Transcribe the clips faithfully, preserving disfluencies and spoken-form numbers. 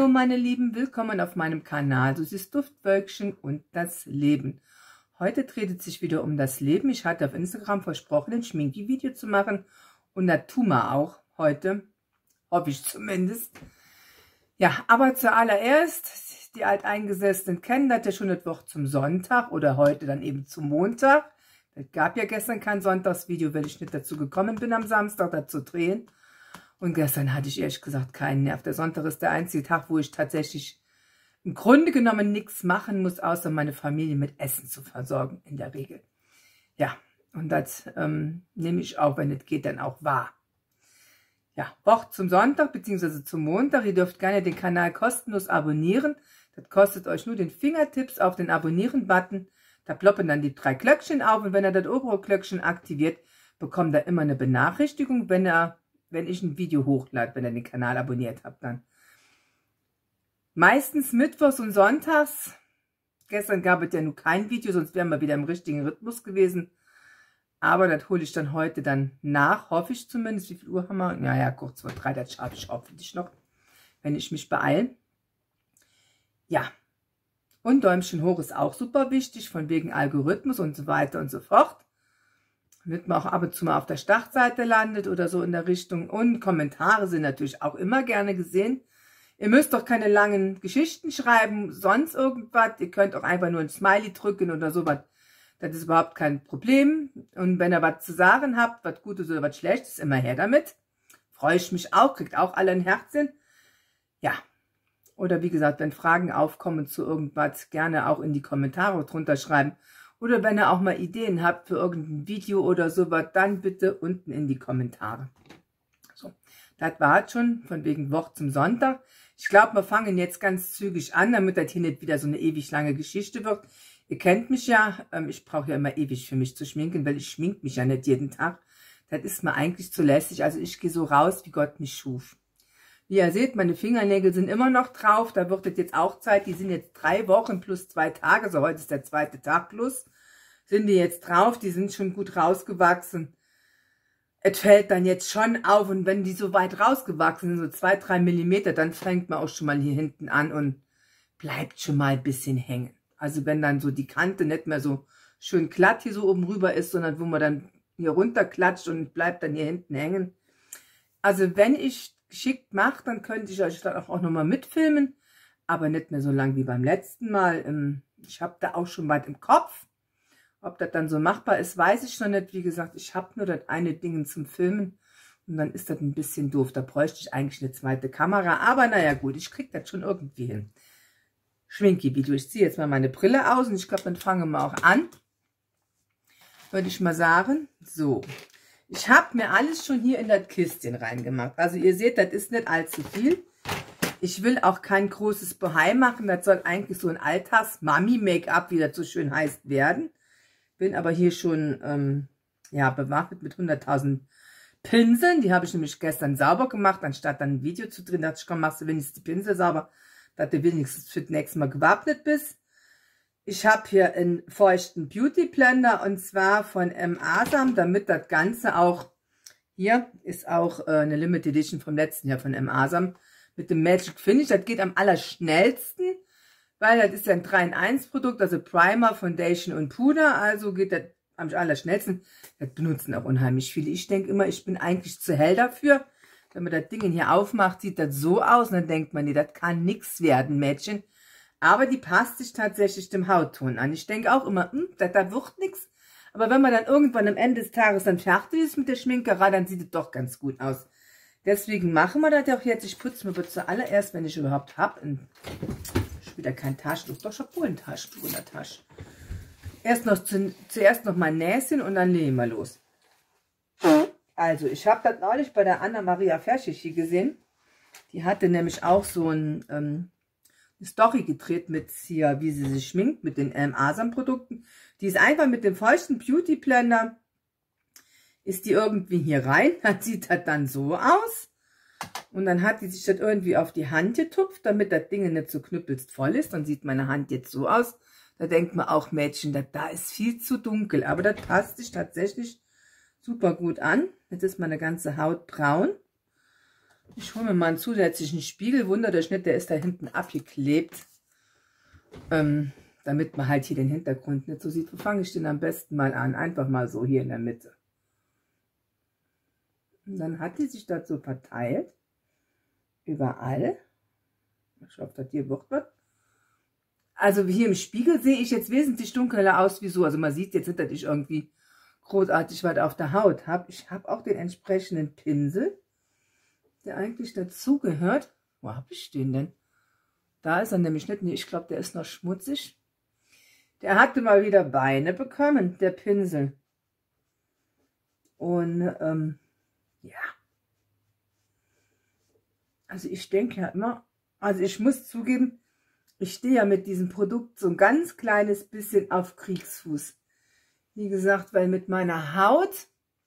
meine Lieben, willkommen auf meinem Kanal. Das ist Duftwölkchen und das Leben. Heute dreht es sich wieder um das Leben. Ich hatte auf Instagram versprochen, ein Schminki-Video zu machen und das tun wir auch heute, hoffe ich zumindest. Ja, aber zuallererst, die Alteingesessenen kennen das ja schon das Woche zum Sonntag oder heute dann eben zum Montag. Es gab ja gestern kein Sonntagsvideo, weil ich nicht dazu gekommen bin, am Samstag das zu drehen. Und gestern hatte ich ehrlich gesagt keinen Nerv. Der Sonntag ist der einzige Tag, wo ich tatsächlich im Grunde genommen nichts machen muss, außer meine Familie mit Essen zu versorgen, in der Regel. Ja, und das ähm, nehme ich auch, wenn es geht, dann auch wahr. Ja, Woche zum Sonntag bzw. zum Montag. Ihr dürft gerne den Kanal kostenlos abonnieren. Das kostet euch nur den Fingertipps auf den Abonnieren-Button. Da ploppen dann die drei Glöckchen auf und wenn ihr das obere Glöckchen aktiviert, bekommt ihr immer eine Benachrichtigung, wenn ihr wenn ich ein Video hochlade, wenn ihr den Kanal abonniert habt dann. Meistens mittwochs und sonntags. Gestern gab es ja nur kein Video, sonst wären wir wieder im richtigen Rhythmus gewesen. Aber das hole ich dann heute dann nach, hoffe ich zumindest. Wie viel Uhr haben wir? Naja, kurz vor drei, das schaffe ich hoffentlich noch, wenn ich mich beeile. Ja, und Däumchen hoch ist auch super wichtig, von wegen Algorithmus und so weiter und so fort. Damit man auch ab und zu mal auf der Startseite landet oder so in der Richtung. Und Kommentare sind natürlich auch immer gerne gesehen. Ihr müsst doch keine langen Geschichten schreiben, sonst irgendwas. Ihr könnt auch einfach nur ein Smiley drücken oder sowas. Das ist überhaupt kein Problem. Und wenn ihr was zu sagen habt, was Gutes oder was Schlechtes, immer her damit. Freue ich mich auch, kriegt auch alle ein Herzchen. Ja. Oder wie gesagt, wenn Fragen aufkommen zu irgendwas, gerne auch in die Kommentare drunter schreiben. Oder wenn ihr auch mal Ideen habt für irgendein Video oder sowas, dann bitte unten in die Kommentare. So, das war es schon, von wegen Woche zum Sonntag. Ich glaube, wir fangen jetzt ganz zügig an, damit das hier nicht wieder so eine ewig lange Geschichte wird. Ihr kennt mich ja, ähm, ich brauche ja immer ewig für mich zu schminken, weil ich schmink mich ja nicht jeden Tag. Das ist mir eigentlich zu lästig, also ich gehe so raus, wie Gott mich schuf. Wie ihr seht, meine Fingernägel sind immer noch drauf, da wird es jetzt auch Zeit, die sind jetzt drei Wochen plus zwei Tage, so heute ist der zweite Tag plus, sind die jetzt drauf, die sind schon gut rausgewachsen. Es fällt dann jetzt schon auf und wenn die so weit rausgewachsen sind, so zwei, drei Millimeter, dann fängt man auch schon mal hier hinten an und bleibt schon mal ein bisschen hängen. Also wenn dann so die Kante nicht mehr so schön glatt hier so oben rüber ist, sondern wo man dann hier runter klatscht und bleibt dann hier hinten hängen. Also wenn ich geschickt mache, dann könnte ich euch dann auch nochmal mitfilmen, aber nicht mehr so lang wie beim letzten Mal. Ich habe da auch schon weit im Kopf. Ob das dann so machbar ist, weiß ich noch nicht. Wie gesagt, ich habe nur das eine Ding zum Filmen und dann ist das ein bisschen doof. Da bräuchte ich eigentlich eine zweite Kamera, aber naja gut, ich kriege das schon irgendwie hin. Schminki-Video. Ich ziehe jetzt mal meine Brille aus und ich glaube, dann fangen wir auch an. Würde ich mal sagen. So. Ich habe mir alles schon hier in das Kistchen reingemacht. Also ihr seht, das ist nicht allzu viel. Ich will auch kein großes Bohai machen. Das soll eigentlich so ein Alltags-Mami-Make-up, wie das so schön heißt, werden. Bin aber hier schon ähm, ja, bewaffnet mit hunderttausend Pinseln. Die habe ich nämlich gestern sauber gemacht, anstatt dann ein Video zu drehen. Da dachte ich, komm, machst du wenigstens die Pinsel sauber, dass du wenigstens für das nächste Mal gewappnet bist. Ich habe hier einen feuchten Beauty Blender und zwar von M. Asam, damit das Ganze auch, hier ist auch äh, eine Limited Edition vom letzten Jahr von M. Asam mit dem Magic Finish. Das geht am allerschnellsten, weil das ist ja ein drei in eins Produkt, also Primer, Foundation und Puder, also geht das am allerschnellsten. Das benutzen auch unheimlich viele. Ich denke immer, ich bin eigentlich zu hell dafür. Wenn man das Ding hier aufmacht, sieht das so aus und dann denkt man, nee, das kann nichts werden, Mädchen. Aber die passt sich tatsächlich dem Hautton an. Ich denke auch immer, hm, da, da wird nichts. Aber wenn man dann irgendwann am Ende des Tages dann fertig ist mit der Schminkerei, dann sieht es doch ganz gut aus. Deswegen machen wir das auch jetzt. Ich putze mir zuallererst, wenn ich überhaupt habe, wieder kein Taschentuch, doch schon wohl ein Taschentuch in der Tasche. Erst noch zu, zuerst noch mein Näschen und dann legen wir los. Also, ich habe das neulich bei der Anna-Maria Verschichi gesehen. Die hatte nämlich auch so ein, ähm, eine Story gedreht mit hier, wie sie sich schminkt, mit den M. Asam Produkten. Die ist einfach mit dem feuchten Beauty Blender, ist die irgendwie hier rein, dann sieht das dann so aus. Und dann hat die sich das irgendwie auf die Hand getupft, damit das Ding nicht so knüppelst voll ist. Dann sieht meine Hand jetzt so aus. Da denkt man auch, Mädchen, das da ist viel zu dunkel. Aber das passt sich tatsächlich super gut an. Jetzt ist meine ganze Haut braun. Ich hole mir mal einen zusätzlichen Spiegel. Wundert euch nicht, der ist da hinten abgeklebt. Ähm, damit man halt hier den Hintergrund nicht so sieht. Wo fange ich den am besten mal an? Einfach mal so hier in der Mitte. Und dann hat die sich dazu verteilt. Überall. Ich hoffe, dass hier wird was. Also hier im Spiegel sehe ich jetzt wesentlich dunkler aus wie so. Also man sieht jetzt nicht, dass ich irgendwie großartig was auf der Haut habe. Ich habe auch den entsprechenden Pinsel, der eigentlich dazugehört. Wo habe ich den denn? Da ist er nämlich nicht. Nee, ich glaube, der ist noch schmutzig. Der hatte mal wieder Beine bekommen, der Pinsel. Und ähm, ja. Also ich denke ja immer, also ich muss zugeben, ich stehe ja mit diesem Produkt so ein ganz kleines bisschen auf Kriegsfuß. Wie gesagt, weil mit meiner Haut,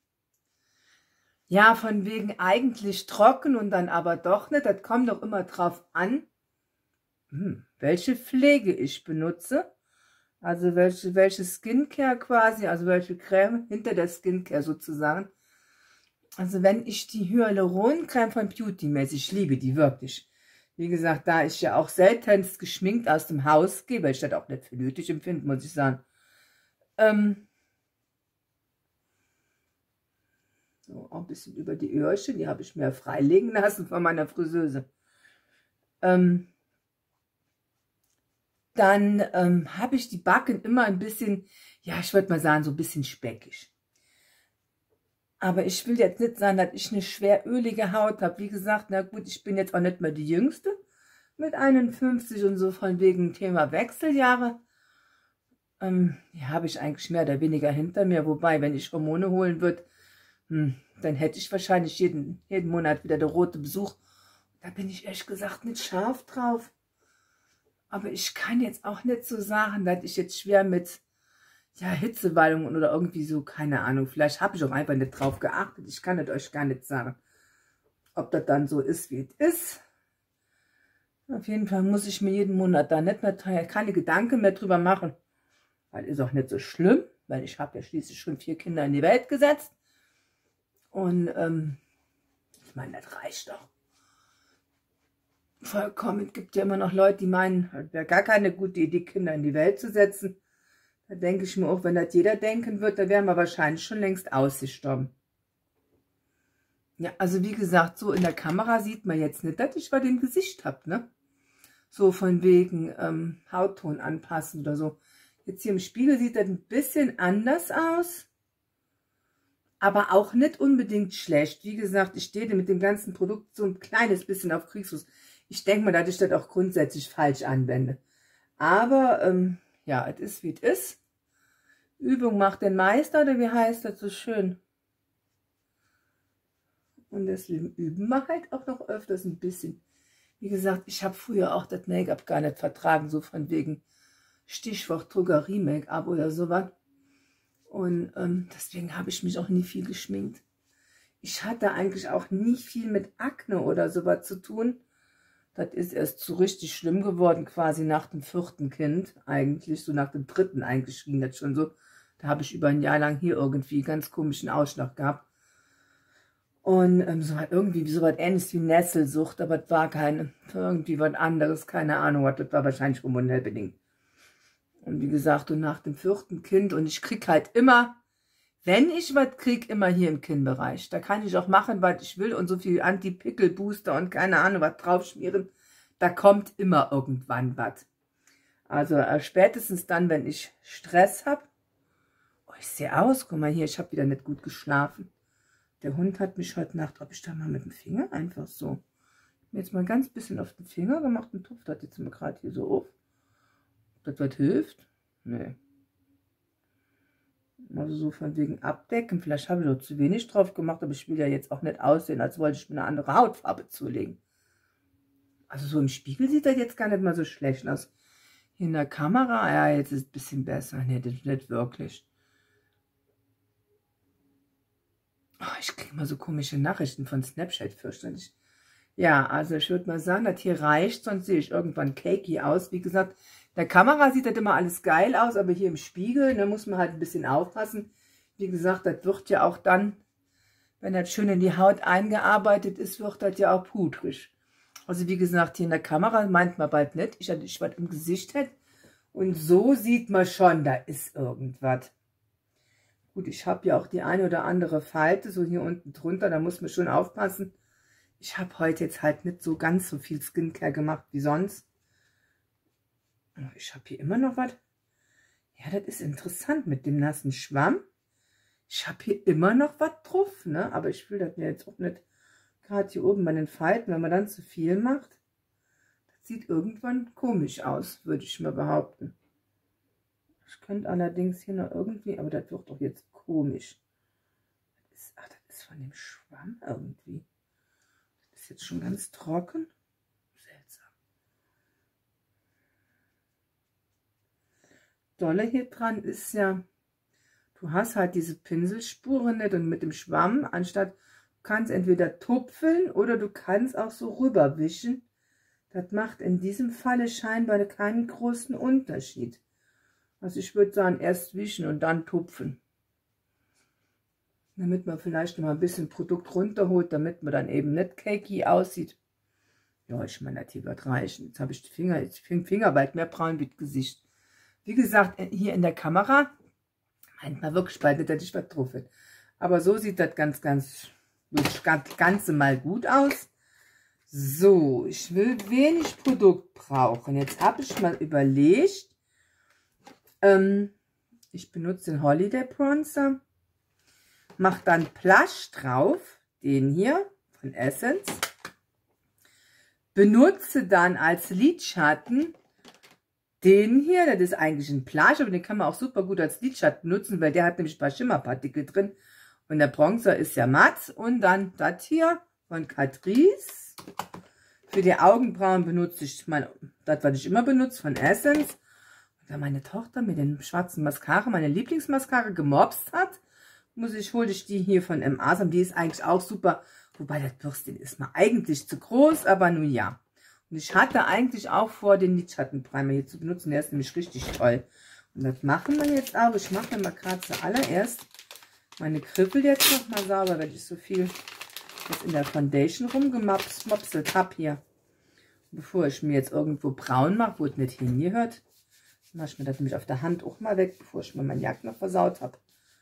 ja, von wegen eigentlich trocken und dann aber doch nicht, das kommt doch immer drauf an, hm, welche Pflege ich benutze. Also welche, welche Skincare quasi, also welche Creme hinter der Skincare sozusagen. Also wenn ich die Hyaluron-Creme von Beauty Mess, ich liebe die wirklich. Wie gesagt, da ich ja auch seltenst geschminkt aus dem Haus gehe, weil ich das auch nicht für nötig empfinde, muss ich sagen. Ähm, so, auch ein bisschen über die Öhrchen, die habe ich mir freilegen lassen von meiner Friseuse. Ähm, dann ähm, habe ich die Backen immer ein bisschen, ja, ich würde mal sagen, so ein bisschen speckig. Aber ich will jetzt nicht sagen, dass ich eine schwer ölige Haut habe. Wie gesagt, na gut, ich bin jetzt auch nicht mehr die Jüngste mit einundfünfzig und so von wegen Thema Wechseljahre. Ähm, die habe ich eigentlich mehr oder weniger hinter mir. Wobei, wenn ich Hormone holen würde, hm, dann hätte ich wahrscheinlich jeden, jeden Monat wieder den roten Besuch. Da bin ich ehrlich gesagt nicht scharf drauf. Aber ich kann jetzt auch nicht so sagen, dass ich jetzt schwer mit ja, Hitzewallungen oder irgendwie so, keine Ahnung. Vielleicht habe ich auch einfach nicht drauf geachtet. Ich kann es euch gar nicht sagen, ob das dann so ist, wie es ist. Auf jeden Fall muss ich mir jeden Monat da nicht mehr keine Gedanken mehr drüber machen. Weil ist auch nicht so schlimm, weil ich habe ja schließlich schon vier Kinder in die Welt gesetzt. Und ähm, ich meine, das reicht doch. Vollkommen. Es gibt ja immer noch Leute, die meinen, es wäre gar keine gute Idee, Kinder in die Welt zu setzen. Da denke ich mir auch, wenn das jeder denken wird, dann wären wir wahrscheinlich schon längst ausgestorben. Ja, also wie gesagt, so in der Kamera sieht man jetzt nicht, dass ich was im Gesicht habe, ne? So von wegen ähm, Hautton anpassen oder so. Jetzt hier im Spiegel sieht das ein bisschen anders aus. Aber auch nicht unbedingt schlecht. Wie gesagt, ich stehe mit dem ganzen Produkt so ein kleines bisschen auf Kriegsfuß. Ich denke mal, dass ich das auch grundsätzlich falsch anwende. Aber, ähm, ja, es ist, wie es ist. Übung macht den Meister, oder wie heißt das so schön? Und deswegen üben wir halt auch noch öfters ein bisschen. Wie gesagt, ich habe früher auch das Make-up gar nicht vertragen, so von wegen Stichwort Drogerie-Make-up oder sowas. Und ähm, deswegen habe ich mich auch nie viel geschminkt. Ich hatte eigentlich auch nie viel mit Akne oder sowas zu tun. Das ist erst so richtig schlimm geworden, quasi nach dem vierten Kind. Eigentlich, so nach dem dritten eigentlich ging das schon so. Da habe ich über ein Jahr lang hier irgendwie einen ganz komischen Ausschlag gehabt. Und ähm, so halt irgendwie so was ähnliches wie Nesselsucht, aber das war keine, irgendwie was anderes, keine Ahnung, was, das war wahrscheinlich hormonell bedingt. Und wie gesagt, und nach dem vierten Kind, und ich krieg halt immer, wenn ich was krieg, immer hier im Kinnbereich. Da kann ich auch machen, was ich will und so viel Anti-Pickel-Booster und keine Ahnung, was draufschmieren. Da kommt immer irgendwann was. Also äh, spätestens dann, wenn ich Stress habe. Oh, ich sehe aus, guck mal hier, ich habe wieder nicht gut geschlafen. Der Hund hat mich heute Nacht, ob ich da mal mit dem Finger einfach so, mir jetzt mal ganz bisschen auf den Finger gemacht und tupft das jetzt mal gerade hier so auf. Ob das was hilft? Nee. Also so von wegen abdecken. Vielleicht habe ich doch zu wenig drauf gemacht, aber ich will ja jetzt auch nicht aussehen, als wollte ich mir eine andere Hautfarbe zulegen. Also so im Spiegel sieht das jetzt gar nicht mal so schlecht aus. Hier in der Kamera, ja, jetzt ist es ein bisschen besser. Nee, das ist nicht wirklich. Oh, ich kriege mal so komische Nachrichten von Snapchat, fürchterlich. Ja, also ich würde mal sagen, das hier reicht, sonst sehe ich irgendwann cakey aus. Wie gesagt, in der Kamera sieht das immer alles geil aus, aber hier im Spiegel, da muss man halt ein bisschen aufpassen. Wie gesagt, das wird ja auch dann, wenn das schön in die Haut eingearbeitet ist, wird das ja auch pudrig. Also wie gesagt, hier in der Kamera meint man bald nicht, ich hatte ich was im Gesicht hätte. Und so sieht man schon, da ist irgendwas. Gut, ich habe ja auch die eine oder andere Falte, so hier unten drunter, da muss man schon aufpassen. Ich habe heute jetzt halt nicht so ganz so viel Skincare gemacht wie sonst. Ich habe hier immer noch was. Ja, das ist interessant mit dem nassen Schwamm. Ich habe hier immer noch was drauf, ne? Aber ich will das mir jetzt auch nicht, gerade hier oben bei den Falten, wenn man dann zu viel macht. Das sieht irgendwann komisch aus, würde ich mal behaupten. Ich könnte allerdings hier noch irgendwie, aber das wird doch jetzt komisch. Das ist, ach, das ist von dem Schwamm irgendwie. Das ist jetzt schon ganz trocken. Seltsam. Dolle hier dran ist ja, du hast halt diese Pinselspuren nicht und mit dem Schwamm, anstatt, du kannst entweder tupfeln oder du kannst auch so rüberwischen. Das macht in diesem Falle scheinbar keinen großen Unterschied. Also ich würde sagen, erst wischen und dann tupfen. Damit man vielleicht noch mal ein bisschen Produkt runterholt, damit man dann eben nicht cakey aussieht. Ja, ich meine, das hier wird reichen. Jetzt habe ich die Finger, jetzt Finger bald mehr braun wie das Gesicht. Wie gesagt, hier in der Kamera meint man wirklich bald nicht, dass ich was drauf will. Aber so sieht das ganz, ganz, wirklich ganz, ganz mal gut aus. So, ich will wenig Produkt brauchen. Jetzt habe ich mal überlegt, ähm, ich benutze den Holiday Bronzer, mache dann Blush drauf, den hier von Essence, benutze dann als Lidschatten den hier, das ist eigentlich ein Blush, aber den kann man auch super gut als Lidschatten nutzen, weil der hat nämlich ein paar Schimmerpartikel drin und der Bronzer ist ja matt. Und dann das hier von Catrice. Für die Augenbrauen benutze ich mein, das, was ich immer benutze, von Essence. Und wenn meine Tochter mit dem schwarzen Mascara, meine Lieblingsmascara, gemobst hat, muss ich, hole ich die hier von M A. Die ist eigentlich auch super. Wobei das Bürstchen ist mal eigentlich zu groß, aber nun ja. Und ich hatte eigentlich auch vor, den Lidschattenprimer hier zu benutzen. Der ist nämlich richtig toll. Und das machen wir jetzt auch. Ich mache mal gerade zuallererst meine Kribbel jetzt noch mal sauber, weil ich so viel jetzt in der Foundation rumgemopselt habe hier. Bevor ich mir jetzt irgendwo braun mache, wo es nicht hingehört, mache ich mir das nämlich auf der Hand auch mal weg, bevor ich mir meinen Jack noch versaut habe.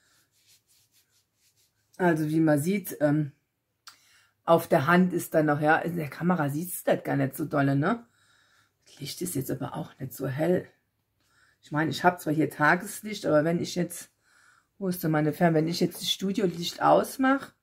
Also wie man sieht, ähm, auf der Hand ist dann noch, ja, in der Kamera sieht es das gar nicht so dolle, ne? Das Licht ist jetzt aber auch nicht so hell. Ich meine, ich habe zwar hier Tageslicht, aber wenn ich jetzt, wo ist denn meine Ferne, wenn ich jetzt das Studiolicht ausmache,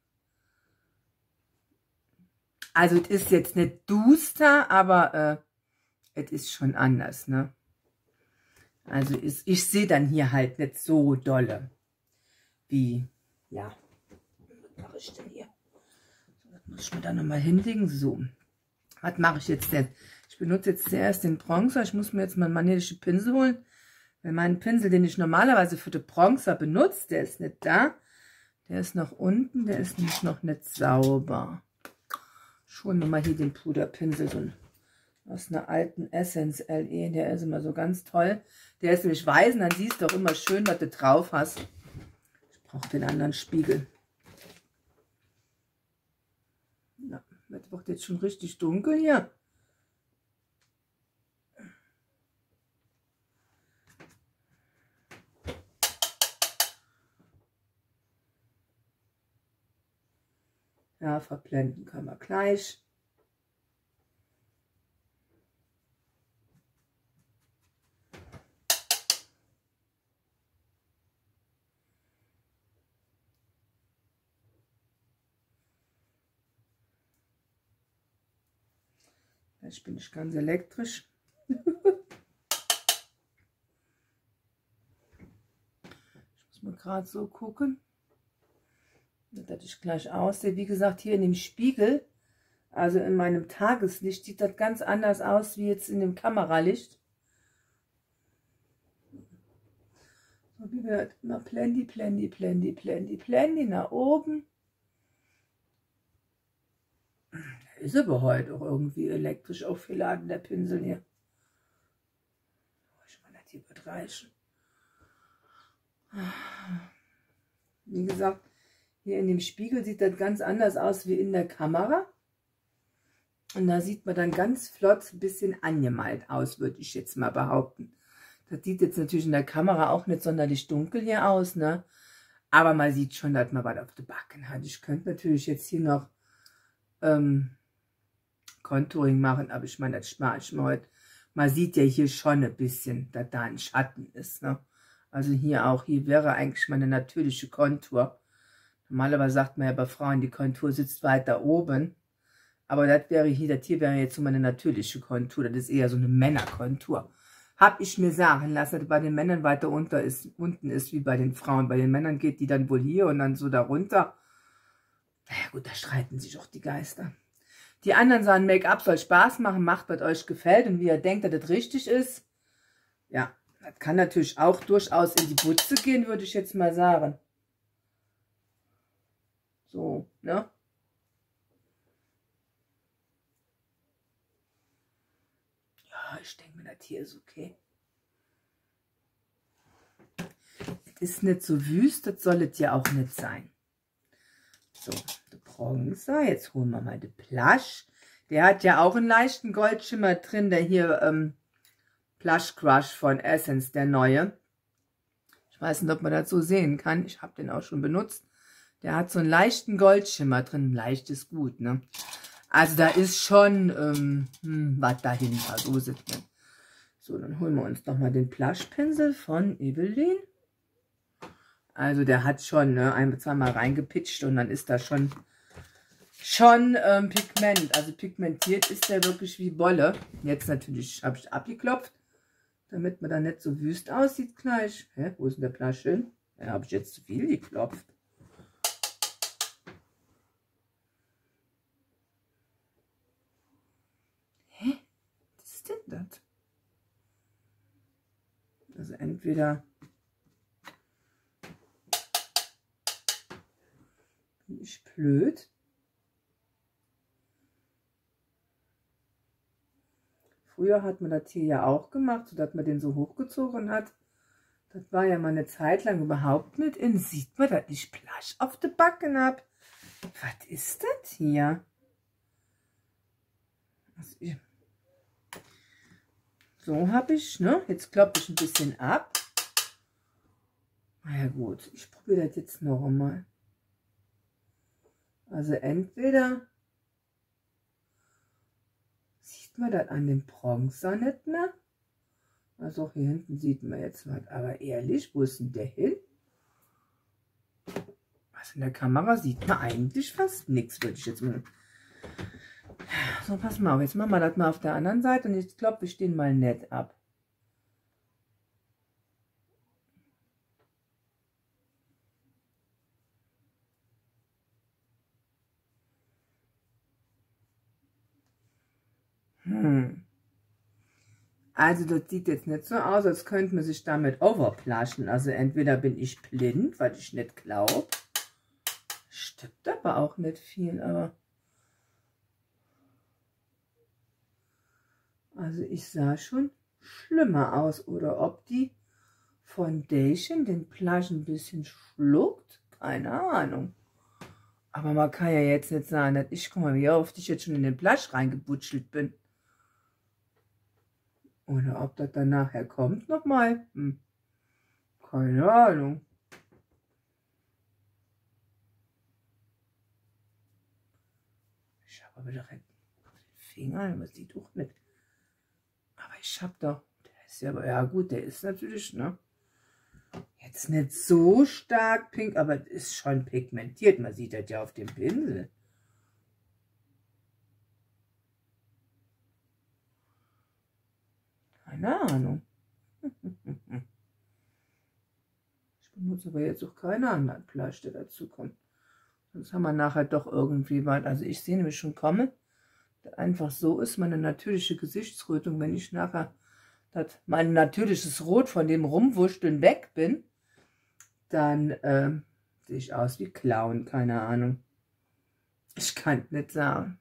also es ist jetzt nicht duster, aber äh, es ist schon anders, ne? Also ist, ich sehe dann hier halt nicht so dolle, wie, ja, was mache ich denn hier? So, das muss ich mir dann nochmal hinlegen. So, was mache ich jetzt denn? Ich benutze jetzt zuerst den Bronzer. Ich muss mir jetzt mal einen magnetischen Pinsel holen. Weil mein Pinsel, den ich normalerweise für den Bronzer benutze, der ist nicht da. Der ist noch unten, der ist nämlich noch nicht sauber. Ich hole mir mal hier den Puderpinsel, so aus einer alten Essence L E. Der ist immer so ganz toll. Der ist nämlich weiß und dann siehst du auch immer schön, was du drauf hast. Ich brauche den anderen Spiegel. Na, das wird jetzt schon richtig dunkel hier. Ja, verblenden können wir gleich. Ich bin nicht ganz elektrisch. Ich muss mal gerade so gucken, dass ich gleich aussehe. Wie gesagt, hier in dem Spiegel, also in meinem Tageslicht, sieht das ganz anders aus wie jetzt in dem Kameralicht. So wie wir immer Blendi, Blendi, Blendi, Blendi, Blendi nach oben. Ist aber heute auch irgendwie elektrisch aufgeladen, der Pinsel hier. Ich meine, das hier wird reichen. Wie gesagt, Hier in dem Spiegel sieht das ganz anders aus wie in der Kamera. Und da sieht man dann ganz flott ein bisschen angemalt aus, würde ich jetzt mal behaupten. Das sieht jetzt natürlich in der Kamera auch nicht sonderlich dunkel hier aus, ne? Aber man sieht schon, dass man was auf der Backen hat. Ich könnte natürlich jetzt hier noch ähm, Contouring machen, aber ich meine, das spare ich mir heute. Man sieht ja hier schon ein bisschen, dass da ein Schatten ist, ne? Also hier auch, hier wäre eigentlich meine natürliche Kontur. Normalerweise sagt man ja bei Frauen, die Kontur sitzt weiter oben. Aber das wäre hier, das hier wäre jetzt so meine natürliche Kontur. Das ist eher so eine Männerkontur. Hab ich mir sagen lassen, dass bei den Männern weiter unter ist, unten ist wie bei den Frauen. Bei den Männern geht die dann wohl hier und dann so darunter. Naja gut, da streiten sich auch die Geister. Die anderen sagen, Make-up soll Spaß machen, macht, was euch gefällt und wie ihr denkt, dass das richtig ist. Ja, das kann natürlich auch durchaus in die Butze gehen, würde ich jetzt mal sagen. So, ne? Ich denke mir, das hier ist okay. Es ist nicht so wüst, das soll es ja auch nicht sein. So, der Bronzer. Jetzt holen wir mal den Blush. Der hat ja auch einen leichten Goldschimmer drin, der hier ähm, Blush Crush von Essence, der neue. Ich weiß nicht, ob man das so sehen kann. Ich habe den auch schon benutzt. Der hat so einen leichten Goldschimmer drin. Leicht ist gut, ne? Also da ist schon ähm, hm, was dahinter, so ist es nicht. So, dann holen wir uns nochmal den Blushpinsel von Evelyn. Also der hat schon ne, ein, zwei Mal reingepitcht und dann ist da schon, schon ähm, Pigment. Also pigmentiert ist der wirklich wie Bolle. Jetzt natürlich habe ich abgeklopft, damit man da nicht so wüst aussieht gleich. Hä, wo ist denn der Blush hin? Ja, habe ich jetzt zu viel geklopft. Das. Also entweder bin ich blöd. Früher hat man das hier ja auch gemacht, so dass man den so hochgezogen hat. Das war ja mal eine Zeit lang überhaupt nicht in. Sieht man, dass ich Blush auf der Backen habe? Was ist das hier? Also ich So habe ich, ne? Jetzt kloppe ich ein bisschen ab. Na ja gut, ich probiere das jetzt noch einmal. Also entweder sieht man das an dem Bronzer nicht mehr. Also auch hier hinten sieht man jetzt was. Aber ehrlich, wo ist denn der hin? Also in der Kamera sieht man eigentlich fast nichts, würde ich jetzt mal... So, pass mal auf, jetzt machen wir das mal auf der anderen Seite und jetzt klopfe ich den mal nett ab. Hm. Also das sieht jetzt nicht so aus, als könnte man sich damit overplashen. Also entweder bin ich blind, weil ich nicht glaube. Stimmt aber auch nicht viel, aber... Also ich sah schon schlimmer aus. Oder ob die Foundation den Blush ein bisschen schluckt. Keine Ahnung. Aber man kann ja jetzt nicht sagen, dass ich, guck mal, wie oft ich jetzt schon in den Blush reingebutschelt bin. Oder ob das dann nachher kommt nochmal. Hm. Keine Ahnung. Ich habe aber direkt den Finger, aber es sieht auch nicht. Aber ich habe doch, der ist ja, ja gut, der ist natürlich, ne? Jetzt nicht so stark pink, aber ist schon pigmentiert. Man sieht das ja auf dem Pinsel. Keine Ahnung. Ich benutze aber jetzt auch keine anderen Blush, der dazu kommt. Sonst haben wir nachher doch irgendwie was. Also ich sehe nämlich schon kommen, dass einfach so ist meine natürliche Gesichtsrötung, wenn ich nachher das, mein natürliches Rot von dem Rumwurschteln weg bin, dann äh, sehe ich aus wie Clown, keine Ahnung. Ich kann es nicht sagen.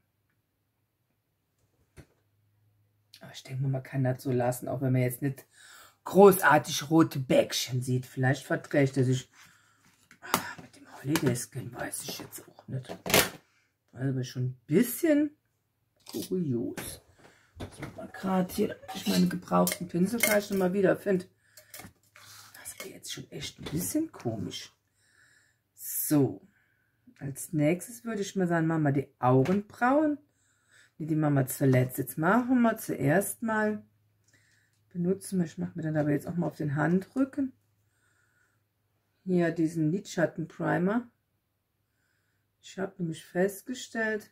Aber ich denke mal, man kann das so lassen, auch wenn man jetzt nicht großartig rote Bäckchen sieht. Vielleicht verträgt er sich mit dem Federscan weiß ich jetzt auch nicht. Also schon ein bisschen kurios. So, mal gerade hier, ich meine gebrauchten Pinsel kann ich noch mal wieder finde. Das ist jetzt schon echt ein bisschen komisch. So, als nächstes würde ich mal sagen, machen wir die Augenbrauen. Die machen wir zuletzt. Jetzt machen wir zuerst mal, benutzen wir, ich mache mir dann aber jetzt auch mal auf den Handrücken. Hier diesen Lidschattenprimer. Ich habe nämlich festgestellt,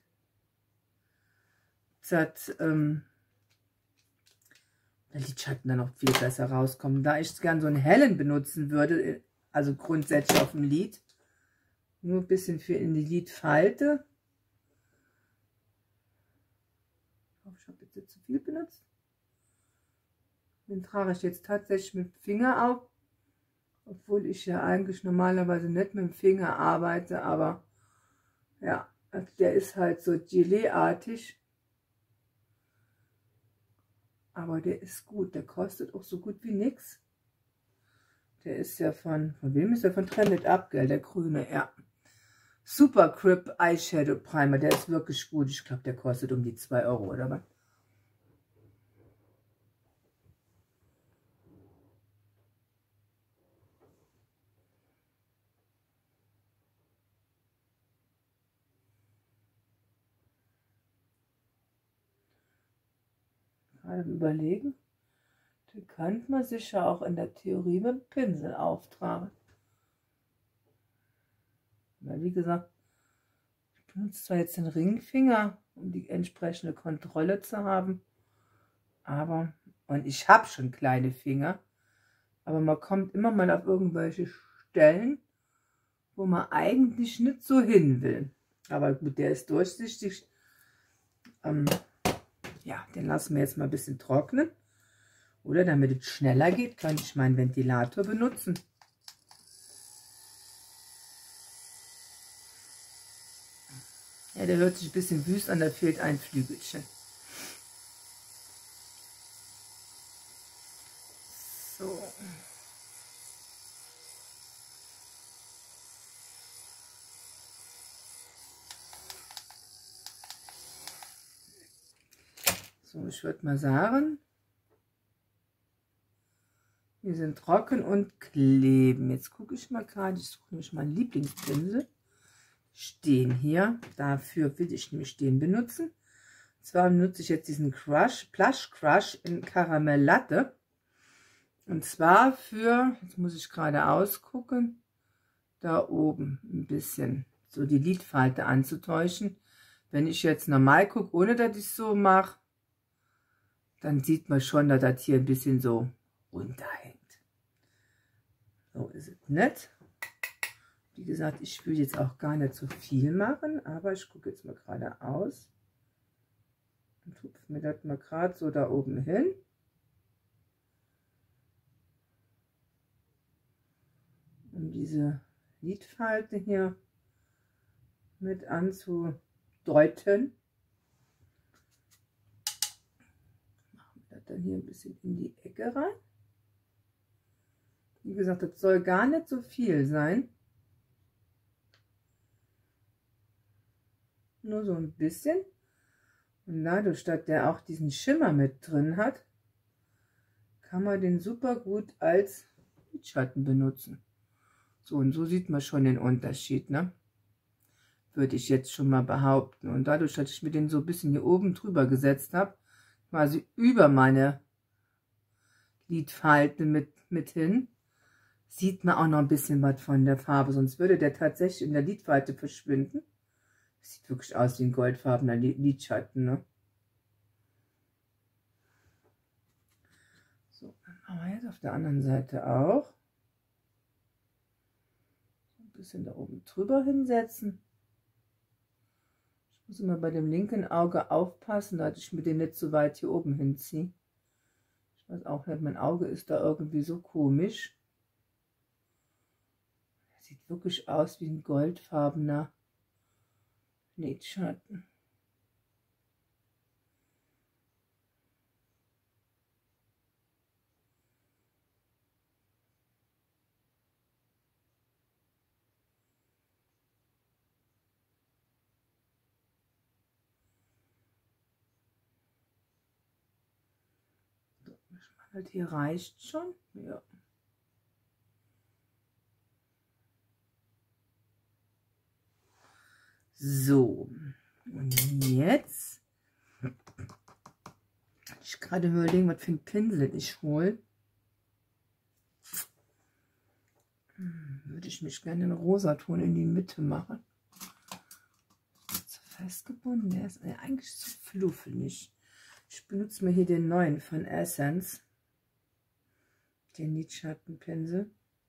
dass ähm, der Lidschatten dann auch viel besser rauskommen. Da ich gern so einen hellen benutzen würde, also grundsätzlich auf dem Lid, nur ein bisschen für in die Lidfalte. Ich hoffe, ich habe jetzt nicht zu viel benutzt. Den trage ich jetzt tatsächlich mit dem Finger auf, obwohl ich ja eigentlich normalerweise nicht mit dem Finger arbeite, aber ja, der ist halt so Gelee-artig. Aber der ist gut, der kostet auch so gut wie nichts. Der ist ja von, von wem ist der? Von Trend Up, gell, der grüne, ja. Super Grip Eyeshadow Primer, der ist wirklich gut. Ich glaube, der kostet um die zwei Euro oder was. Gerade überlegen, den könnte man sicher auch in der Theorie mit dem Pinsel auftragen. Weil wie gesagt, ich benutze zwar jetzt den Ringfinger, um die entsprechende Kontrolle zu haben, aber, und ich habe schon kleine Finger, aber man kommt immer mal auf irgendwelche Stellen, wo man eigentlich nicht so hin will. Aber gut, der ist durchsichtig. Ähm, ja, den lassen wir jetzt mal ein bisschen trocknen. Oder damit es schneller geht, kann ich meinen Ventilator benutzen. Ja, der hört sich ein bisschen wüst an, da fehlt ein Flügelchen. So. So, ich würde mal sagen, die sind trocken und kleben. Jetzt gucke ich mal gerade, ich suche nämlich meinen Lieblingspinsel. Stehen hier, dafür will ich nämlich den benutzen. Und zwar benutze ich jetzt diesen Crush, Plush Crush in Karamell Latte. Und zwar für, jetzt muss ich gerade ausgucken, da oben ein bisschen so die Lidfalte anzutäuschen. Wenn ich jetzt normal gucke, ohne dass ich es so mache, dann sieht man schon, dass das hier ein bisschen so runterhängt. So ist es nicht. Wie gesagt, ich will jetzt auch gar nicht so viel machen, aber ich gucke jetzt mal gerade aus und tupfe mir das mal gerade so da oben hin. Um diese Lidfalte hier mit anzudeuten. Machen wir das dann hier ein bisschen in die Ecke rein. Wie gesagt, das soll gar nicht so viel sein. Nur so ein bisschen. Und dadurch, dass der auch diesen Schimmer mit drin hat, kann man den super gut als Lidschatten benutzen. So, und so sieht man schon den Unterschied, ne? Würde ich jetzt schon mal behaupten. Und dadurch, dass ich mir den so ein bisschen hier oben drüber gesetzt habe, quasi über meine Lidfalte mit, mit hin, sieht man auch noch ein bisschen was von der Farbe. Sonst würde der tatsächlich in der Lidfalte verschwinden. Sieht wirklich aus wie ein goldfarbener Lidschatten, ne? So, dann machen wir jetzt auf der anderen Seite auch. Ein bisschen da oben drüber hinsetzen. Ich muss immer bei dem linken Auge aufpassen, dass ich mir den nicht so weit hier oben hinziehe. Ich weiß auch nicht, mein Auge ist da irgendwie so komisch. Sieht wirklich aus wie ein goldfarbener Lidschatten. Halt hier reicht schon. Ja. So. Und jetzt. Ich gerade überlegen, was für ein Pinsel ich hole. Hm, würde ich mich gerne in Rosaton in die Mitte machen. Zu festgebunden. Der ist eigentlich zu fluffig. Ich benutze mal hier den neuen von Essence. Den Lidschattenpinsel.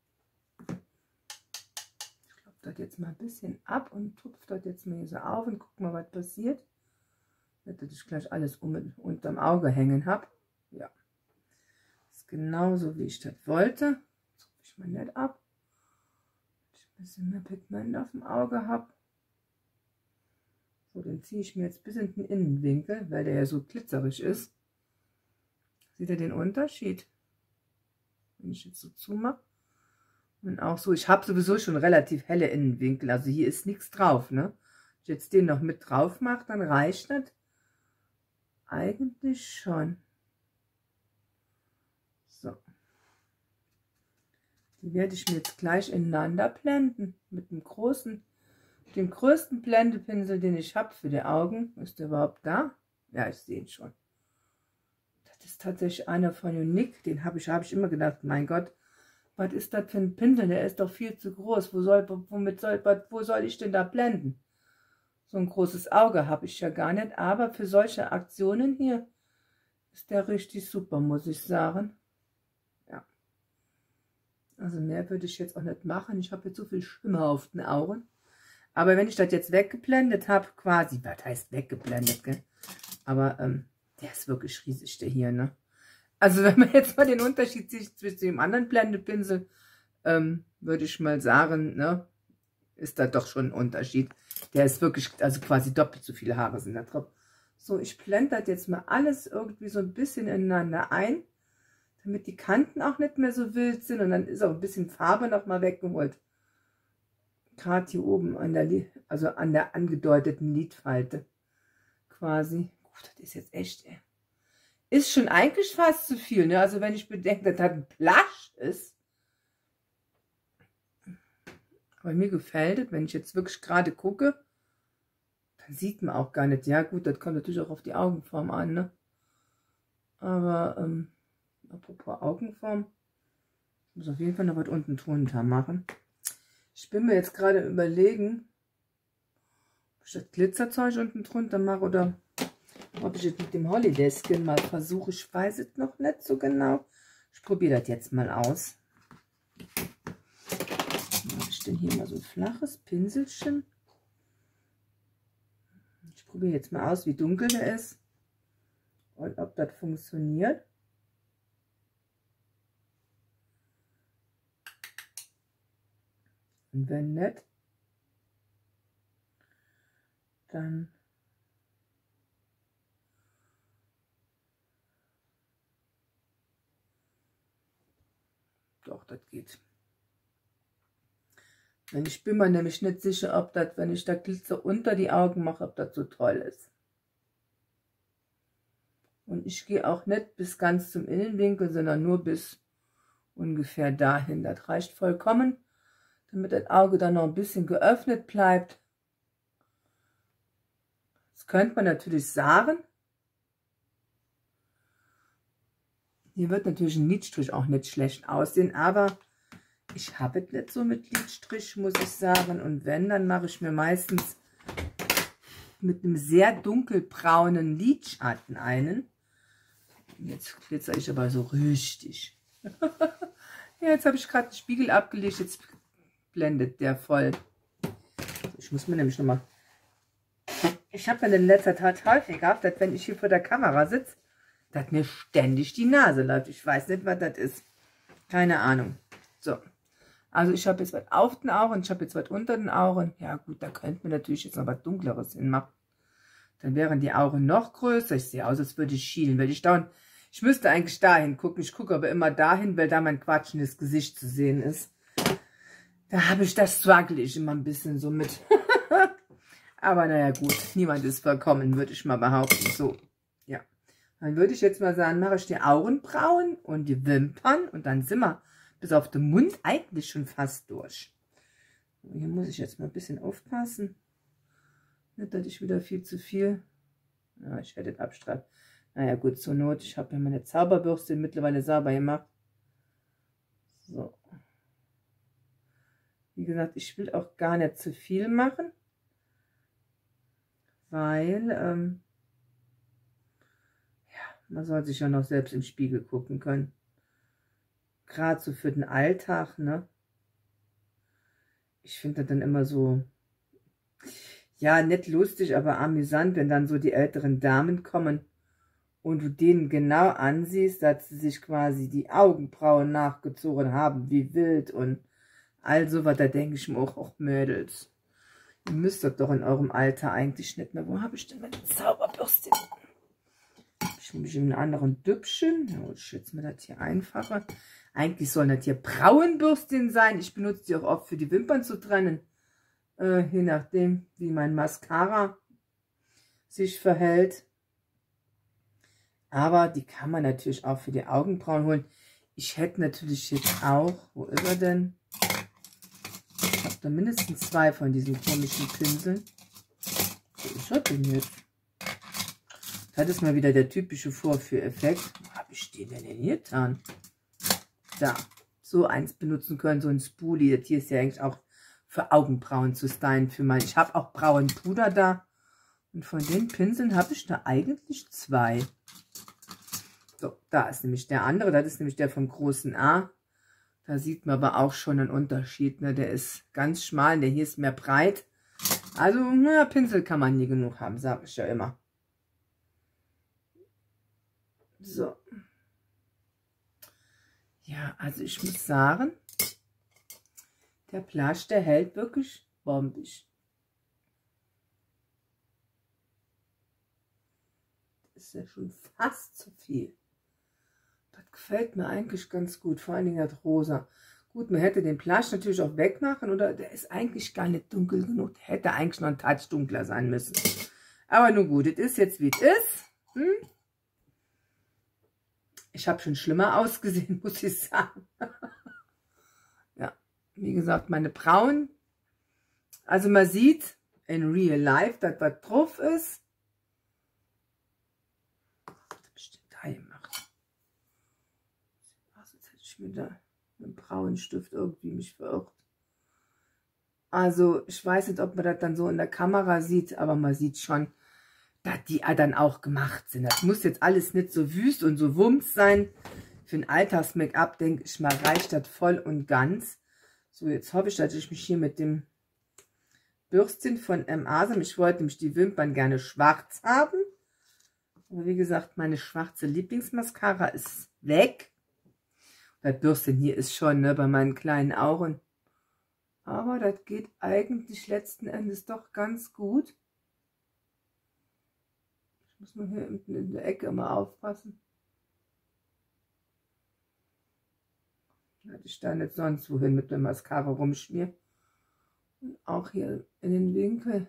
Ich glaube dort jetzt mal ein bisschen ab und tupfe dort jetzt mal hier so auf und guck mal, was passiert. Nicht, dass ich gleich alles um, unterm Auge hängen habe. Ja. Das ist genauso, wie ich das wollte. Tupfe ich mal nicht ab. Dass ich ein bisschen mehr Pigment auf dem Auge habe. So, den ziehe ich mir jetzt bis in den Innenwinkel, weil der ja so glitzerig ist. Seht ihr den Unterschied? Wenn ich jetzt so zumache. Und auch so, ich habe sowieso schon relativ helle Innenwinkel, also hier ist nichts drauf, ne? Wenn ich jetzt den noch mit drauf mache, dann reicht das eigentlich schon. So. Die werde ich mir jetzt gleich ineinander blenden. Mit dem großen, dem größten Blendepinsel, den ich habe für die Augen. Ist der überhaupt da? Ja, ich sehe ihn schon. Das ist tatsächlich einer von Unique. Den habe ich, habe ich immer gedacht, mein Gott, was ist das für ein Pinsel? Der ist doch viel zu groß. Wo soll, womit soll, wo soll ich denn da blenden? So ein großes Auge habe ich ja gar nicht. Aber für solche Aktionen hier ist der richtig super, muss ich sagen. Ja. Also mehr würde ich jetzt auch nicht machen. Ich habe jetzt so viel Schimmer auf den Augen. Aber wenn ich das jetzt weggeblendet habe, quasi, was heißt weggeblendet, gell? Aber, ähm, der ist wirklich riesig, der hier, ne? Also wenn man jetzt mal den Unterschied sieht zwischen dem anderen Blendepinsel, ähm, würde ich mal sagen, ne, ist da doch schon ein Unterschied. Der ist wirklich, also quasi doppelt so viele Haare sind da drauf. So, ich blende das jetzt mal alles irgendwie so ein bisschen ineinander ein, damit die Kanten auch nicht mehr so wild sind und dann ist auch ein bisschen Farbe noch mal weggeholt. Gerade hier oben an der, also an der angedeuteten Lidfalte quasi. Das ist jetzt echt, ey. Ist schon eigentlich fast zu viel, ne? Also wenn ich bedenke, dass das ein Plasch ist. Aber mir gefällt es, wenn ich jetzt wirklich gerade gucke, dann sieht man auch gar nicht. Ja gut, das kommt natürlich auch auf die Augenform an, ne? Aber, ähm, apropos Augenform, ich muss auf jeden Fall noch was unten drunter machen. Ich bin mir jetzt gerade überlegen, ob ich das Glitzerzeug unten drunter mache oder ob ich jetzt mit dem Holiday Skin mal versuche. Ich weiß es noch nicht so genau. Ich probiere das jetzt mal aus. Mache ich denn hier mal so ein flaches Pinselchen. Ich probiere jetzt mal aus, wie dunkel der ist und ob das funktioniert. Und wenn nicht, dann doch, das geht. Wenn ich bin mir nämlich nicht sicher, ob das, wenn ich da Glitzer unter die Augen mache, ob das so toll ist. Und ich gehe auch nicht bis ganz zum Innenwinkel, sondern nur bis ungefähr dahin. Das reicht vollkommen, damit das Auge dann noch ein bisschen geöffnet bleibt. Das könnte man natürlich sagen. Hier wird natürlich ein Lidstrich auch nicht schlecht aussehen, aber ich habe es nicht so mit Lidstrich, muss ich sagen. Und wenn, dann mache ich mir meistens mit einem sehr dunkelbraunen Lidschatten einen. Jetzt glitzer ich aber so richtig. Ja, jetzt habe ich gerade den Spiegel abgelegt, jetzt blendet der voll. Ich muss mir nämlich nochmal... Ich habe in letzter Zeit häufig gehabt, dass wenn ich hier vor der Kamera sitze, dass mir ständig die Nase läuft. Ich weiß nicht, was das ist. Keine Ahnung. So. Also ich habe jetzt was auf den Augen, ich habe jetzt was unter den Augen. Ja gut, da könnte man natürlich jetzt noch was Dunkleres hinmachen. Dann wären die Augen noch größer. Ich sehe aus, als würde ich schielen. Weil ich dauernd, ich müsste eigentlich dahin gucken. Ich gucke aber immer dahin, weil da mein quatschendes Gesicht zu sehen ist. Da habe ich das struggle ich immer ein bisschen so mit. Aber naja gut, niemand ist vollkommen, würde ich mal behaupten. So, ja. Dann würde ich jetzt mal sagen, mache ich die Augenbrauen und die Wimpern und dann sind wir bis auf den Mund eigentlich schon fast durch. Hier muss ich jetzt mal ein bisschen aufpassen. Nicht, dass ich wieder viel zu viel... Ja, ich werde das abstreifen. Naja gut, zur Not, ich habe ja meine Zauberbürste mittlerweile sauber gemacht. So. Wie gesagt, ich will auch gar nicht zu viel machen, weil ähm, ja, man soll sich ja noch selbst im Spiegel gucken können. Gerade so für den Alltag, ne? Ich finde das dann immer so, ja, nicht lustig, aber amüsant, wenn dann so die älteren Damen kommen und du denen genau ansiehst, dass sie sich quasi die Augenbrauen nachgezogen haben, wie wild und also, was da denke ich mir auch, auch Mädels. Ihr müsst das doch in eurem Alter eigentlich nicht mehr. Wo habe ich denn meine Zauberbürste? Ich mich in einem anderen Düppchen. Ja, ich schätze mir das hier einfacher. Eigentlich sollen das hier Brauenbürstchen sein. Ich benutze die auch oft für die Wimpern zu trennen. Äh, je nachdem, wie mein Mascara sich verhält. Aber die kann man natürlich auch für die Augenbrauen holen. Ich hätte natürlich jetzt auch, wo ist er denn? Ich habe da mindestens zwei von diesen komischen Pinseln. Wo ist er denn jetzt? Das ist mal wieder der typische Vorführeffekt. Wo habe ich den denn hier getan? Da, so eins benutzen können, so ein Spoolie. Das hier ist ja eigentlich auch für Augenbrauen zu stylen. Für mein, ich habe auch Brauenpuder da. Und von den Pinseln habe ich da eigentlich zwei. So, da ist nämlich der andere. Das ist nämlich der vom großen A. Da sieht man aber auch schon einen Unterschied. Ne? Der ist ganz schmal, der hier ist mehr breit. Also, na, Pinsel kann man nie genug haben, sage ich ja immer. So. Ja, also ich muss sagen, der Blush, der hält wirklich bombig. Das ist ja schon fast zu viel. Das gefällt mir eigentlich ganz gut, vor allen Dingen das Rosa. Gut, man hätte den Blush natürlich auch wegmachen, oder der ist eigentlich gar nicht dunkel genug. Der hätte eigentlich noch ein Touch dunkler sein müssen. Aber nun gut, es ist jetzt wie es ist. Hm? Ich habe schon schlimmer ausgesehen, muss ich sagen. Ja, wie gesagt, meine Brauen. Also man sieht in real life, dass was drauf ist. Was habe ich denn da gemacht? Also jetzt hätte ich mir da mit dem Brauenstift irgendwie mich verirrt. Also ich weiß nicht, ob man das dann so in der Kamera sieht, aber man sieht schon, dass die dann auch gemacht sind. Das muss jetzt alles nicht so wüst und so wumms sein. Für ein Alltags-Make-up, denke ich mal, reicht das voll und ganz. So, jetzt hoffe ich, dass ich mich hier mit dem Bürstchen von M. Asam, ich wollte nämlich die Wimpern gerne schwarz haben. Aber wie gesagt, meine schwarze Lieblingsmascara ist weg. Das Bürstchen hier ist schon, ne, bei meinen kleinen Augen. Aber das geht eigentlich letzten Endes doch ganz gut. Ich muss nur hier hinten in der Ecke immer aufpassen. Dass ich da nicht sonst wohin mit der Mascara rumschmier. Und auch hier in den Winkel.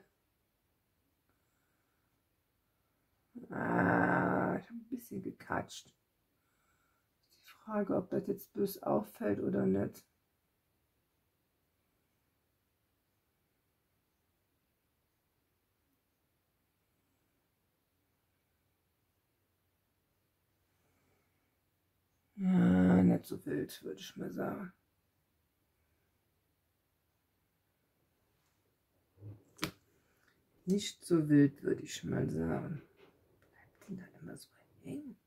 Ah, ich habe ein bisschen gekatscht. Die Frage, ob das jetzt bös auffällt oder nicht. Ja, nicht so wild, würde ich mal sagen. Nicht so wild, würde ich mal sagen. Bleibt denn da immer so hängen?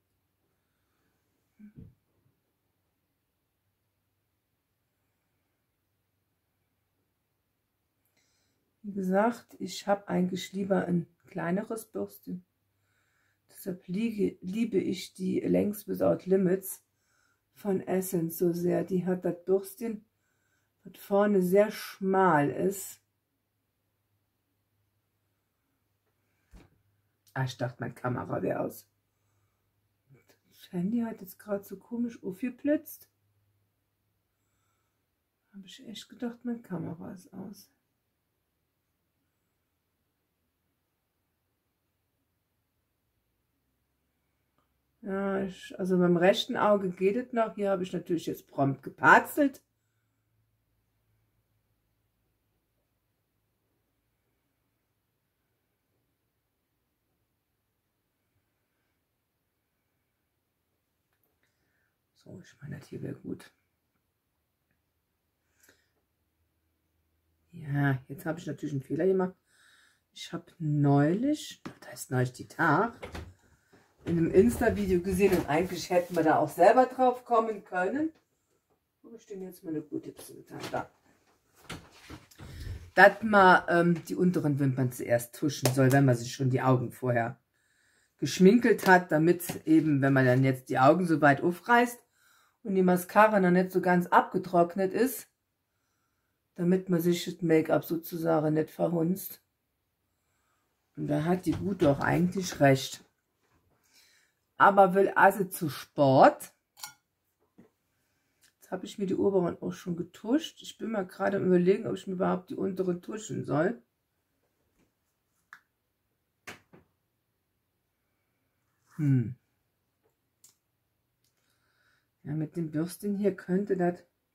Wie gesagt, ich habe eigentlich lieber ein kleineres Bürstchen. Deshalb liege, liebe ich die Lengths Without Limits von Essence so sehr. Die hat das Bürstchen, das vorne sehr schmal ist. Ah, ich dachte, meine Kamera wäre aus. Das Handy hat jetzt gerade so komisch aufgeblitzt. Habe ich echt gedacht, meine Kamera ist aus. Ja, ich, also beim rechten Auge geht es noch. Hier habe ich natürlich jetzt prompt geparzelt. So, ich meine, das hier wäre gut. Ja, jetzt habe ich natürlich einen Fehler gemacht. Ich habe neulich, das heißt neulich die Tag, in einem Insta-Video gesehen und eigentlich hätten wir da auch selber drauf kommen können. Wo stehen jetzt meine Q-Tips getan? Da. Dass man ähm, die unteren Wimpern zuerst tuschen soll, wenn man sich schon die Augen vorher geschminkelt hat, damit eben, wenn man dann jetzt die Augen so weit aufreißt und die Mascara noch nicht so ganz abgetrocknet ist, damit man sich das Make-up sozusagen nicht verhunzt. Und da hat die Gute auch eigentlich recht. Aber will also zu Sport. Jetzt habe ich mir die oberen auch schon getuscht. Ich bin mal gerade am Überlegen, ob ich mir überhaupt die unteren tuschen soll. Hm. Ja, mit dem Bürstchen hier könnte das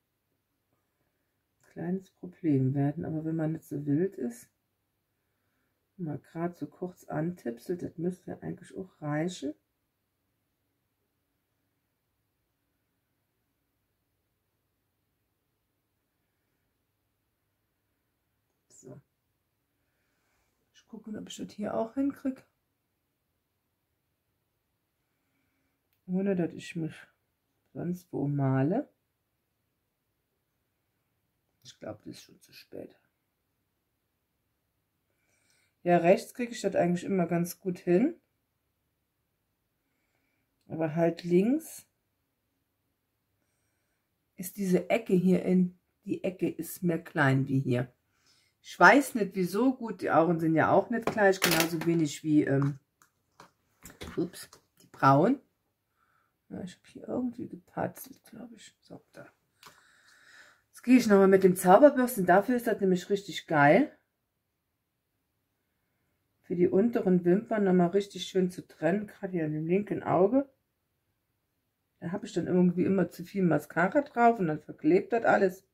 ein kleines Problem werden. Aber wenn man nicht so wild ist, mal gerade so kurz antipselt, das müsste ja eigentlich auch reichen. So. Ich gucke, ob ich das hier auch hinkriege. Ohne dass ich mich sonst wo male. Ich glaube, das ist schon zu spät. Ja, rechts kriege ich das eigentlich immer ganz gut hin. Aber halt links ist diese Ecke hier in, die Ecke ist mehr klein wie hier. Ich weiß nicht wieso, gut, die Augen sind ja auch nicht gleich, genauso wenig wie ähm, ups, die Brauen. Ja, ich habe hier irgendwie gepatzelt, glaube ich. So, da. Jetzt gehe ich nochmal mit dem Zauberbürsten, dafür ist das nämlich richtig geil. Für die unteren Wimpern nochmal richtig schön zu trennen, gerade hier an dem linken Auge. Da habe ich dann irgendwie immer zu viel Mascara drauf und dann verklebt das alles.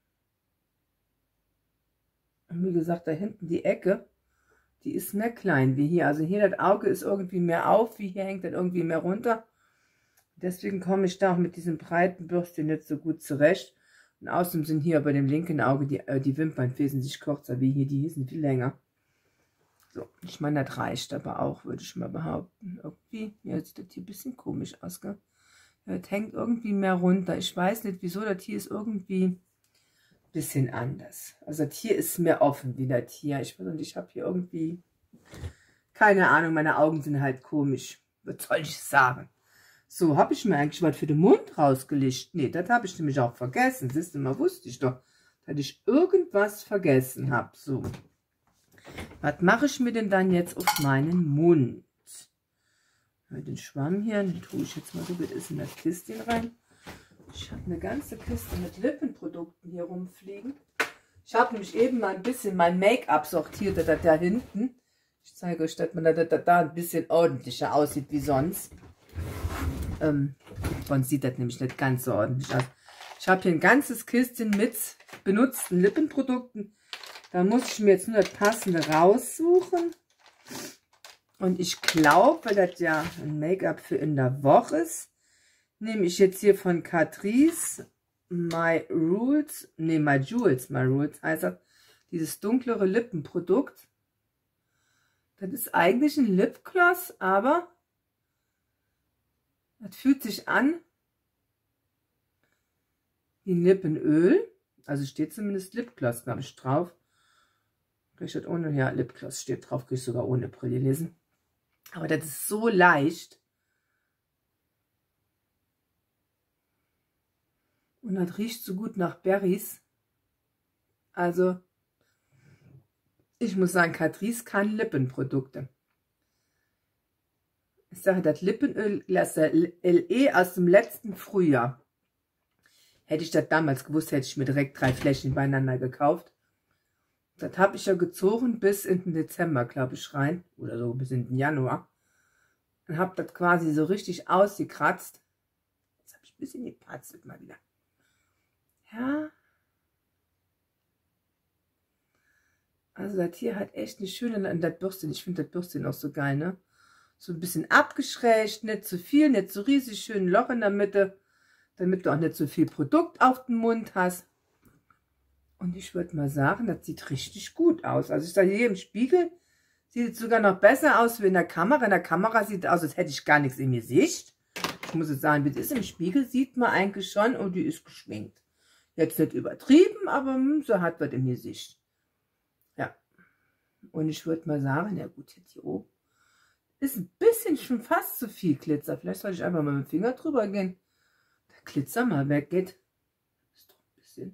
Und wie gesagt, da hinten die Ecke, die ist mehr klein wie hier. Also hier das Auge ist irgendwie mehr auf, wie hier hängt das irgendwie mehr runter. Deswegen komme ich da auch mit diesem breiten Bürstchen nicht so gut zurecht. Und außerdem sind hier bei dem linken Auge die, äh, die Wimpern wesentlich kürzer wie hier, die hier sind viel länger. So, ich meine, das reicht aber auch, würde ich mal behaupten. Irgendwie, ja, sieht das hier ein bisschen komisch aus, gell? Ja, das hängt irgendwie mehr runter. Ich weiß nicht, wieso, das hier ist irgendwie ein bisschen anders. Also das hier ist mehr offen wie das hier. Ich weiß nicht, ich habe hier irgendwie, keine Ahnung, meine Augen sind halt komisch. Was soll ich sagen? So, habe ich mir eigentlich was für den Mund rausgelegt? Nee, das habe ich nämlich auch vergessen. Siehst du mal, wusste ich doch, dass ich irgendwas vergessen habe. So. Was mache ich mir denn dann jetzt auf meinen Mund? Den Schwamm hier, den tue ich jetzt mal so, das ist in das Kistchen rein. Ich habe eine ganze Kiste mit Lippenprodukten hier rumfliegen. Ich habe nämlich eben mal ein bisschen mein Make-up sortiert, da, da hinten. Ich zeige euch, dass man da, da, da ein bisschen ordentlicher aussieht wie sonst. Ähm, sonst sieht das nämlich nicht ganz so ordentlich aus. Ich habe hier ein ganzes Kistchen mit benutzten Lippenprodukten. Da muss ich mir jetzt nur das passende raussuchen. Und ich glaube, weil das ja ein Make-up für in der Woche ist, nehme ich jetzt hier von Catrice My Rules, nee, My Jewels, My Rules heißt das, dieses dunklere Lippenprodukt. Das ist eigentlich ein Lipgloss, aber das fühlt sich an wie ein Lippenöl. Also steht zumindest Lipgloss, glaube ich, drauf. Ich das ohne, ja, Lipgloss steht drauf, kann ich sogar ohne Brille lesen. Aber das ist so leicht. Und das riecht so gut nach Berries. Also, ich muss sagen, Catrice kann Lippenprodukte. Ich sage, das Lippenöl, das L E aus dem letzten Frühjahr. Hätte ich das damals gewusst, hätte ich mir direkt drei Fläschchen beieinander gekauft. Das habe ich ja gezogen bis in den Dezember, glaube ich, rein. Oder so bis in den Januar. und habe das quasi so richtig ausgekratzt. Jetzt habe ich ein bisschen gepatzelt mal wieder. Ja. Also das hier hat echt eine schöne, und das Bürstchen, ich finde das Bürstchen auch so geil, ne? So ein bisschen abgeschrägt, nicht zu viel, nicht so riesig, schön Loch in der Mitte, damit du auch nicht so viel Produkt auf dem Mund hast. Und ich würde mal sagen, das sieht richtig gut aus. Also ich sage, hier im Spiegel sieht es sogar noch besser aus wie in der Kamera. In der Kamera sieht es aus, als hätte ich gar nichts im Gesicht. Ich muss jetzt sagen, wie das ist im Spiegel, sieht man eigentlich schon, und die ist geschminkt. Jetzt nicht übertrieben, aber so hat was im Gesicht. Ja. Und ich würde mal sagen, ja gut, jetzt hier oben ist ein bisschen schon fast zu viel Glitzer. Vielleicht soll ich einfach mal mit dem Finger drüber gehen. Der Glitzer mal weggeht. Ist doch ein bisschen.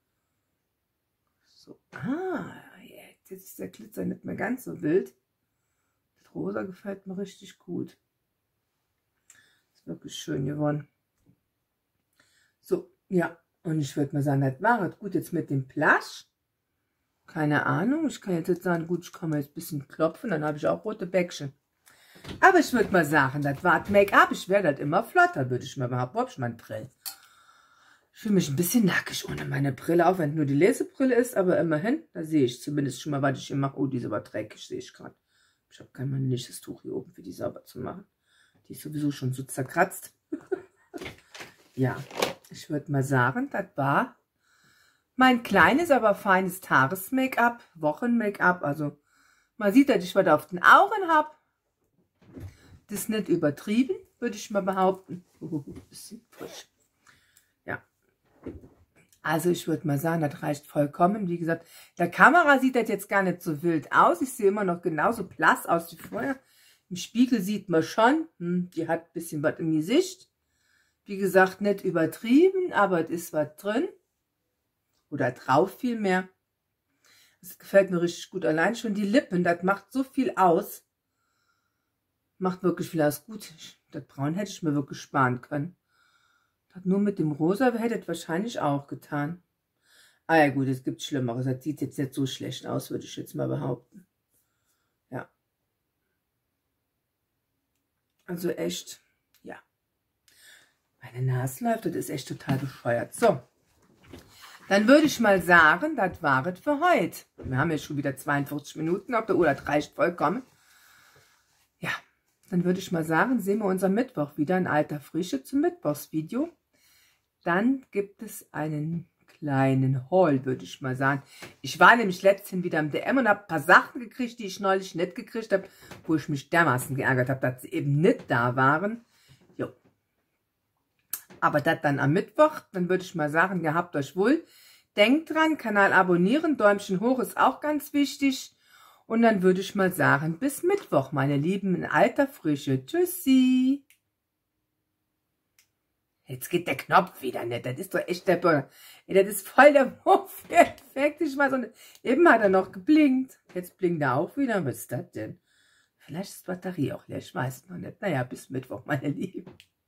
So. Ah, jetzt ist der Glitzer nicht mehr ganz so wild. Das Rosa gefällt mir richtig gut. Ist wirklich schön geworden. So, ja. Und ich würde mal sagen, das war es. Gut, jetzt mit dem Blush. Keine Ahnung. Ich kann jetzt, jetzt sagen, gut, ich kann mal jetzt ein bisschen klopfen. Dann habe ich auch rote Bäckchen. Aber ich würde mal sagen, das war das Make-up. Ich werde das immer flotter, würde ich mal behaupten. Wo hab ich meine Brille? Ich fühle mich ein bisschen nackig ohne meine Brille, auch wenn es nur die Lesebrille ist. Aber immerhin, da sehe ich zumindest schon mal, was ich hier mache. Oh, die ist aber dreckig, sehe ich gerade. Ich habe kein männliches Tuch hier oben für die sauber zu machen. Die ist sowieso schon so zerkratzt. Ja, ich würde mal sagen, das war mein kleines, aber feines Tages-Make-up, Wochen-Make-up. Also man sieht, dass ich was auf den Augen habe. Das ist nicht übertrieben, würde ich mal behaupten. Uh, bisschen frisch. Ja. Also ich würde mal sagen, das reicht vollkommen. Wie gesagt, der Kamera sieht das jetzt gar nicht so wild aus. Ich sehe immer noch genauso blass aus wie vorher. Im Spiegel sieht man schon, hm, die hat ein bisschen was im Gesicht. Wie gesagt, nicht übertrieben, aber es ist was drin. Oder drauf vielmehr. Das gefällt mir richtig gut. Allein schon die Lippen, das macht so viel aus. Macht wirklich viel aus. Gut, das Braun hätte ich mir wirklich sparen können. Das nur mit dem Rosa hätte es wahrscheinlich auch getan. Ah ja gut, es gibt Schlimmeres. Das sieht jetzt nicht so schlecht aus, würde ich jetzt mal behaupten. Ja. Also echt, ja. Meine Nase läuft, das ist echt total bescheuert. So. Dann würde ich mal sagen, das war es für heute. Wir haben jetzt schon wieder zweiundvierzig Minuten auf der Uhr, das reicht vollkommen. Ja, dann würde ich mal sagen, sehen wir uns am Mittwoch wieder in alter Frische zum Mittwochsvideo. Dann gibt es einen kleinen Haul, würde ich mal sagen. Ich war nämlich letztens wieder im D M und habe ein paar Sachen gekriegt, die ich neulich nicht gekriegt habe, wo ich mich dermaßen geärgert habe, dass sie eben nicht da waren. Jo. Aber das dann am Mittwoch, dann würde ich mal sagen, gehabt euch wohl. Denkt dran, Kanal abonnieren, Däumchen hoch ist auch ganz wichtig. Und dann würde ich mal sagen, bis Mittwoch, meine Lieben, in alter Frische. Tschüssi. Jetzt geht der Knopf wieder nicht. Das ist doch echt der Burger. Das ist voll der Muff-Effekt. Ich weiß nicht. Eben hat er noch geblinkt. Jetzt blinkt er auch wieder. Was ist das denn? Vielleicht ist die Batterie auch leer. Ich weiß es noch nicht. Naja, bis Mittwoch, meine Lieben.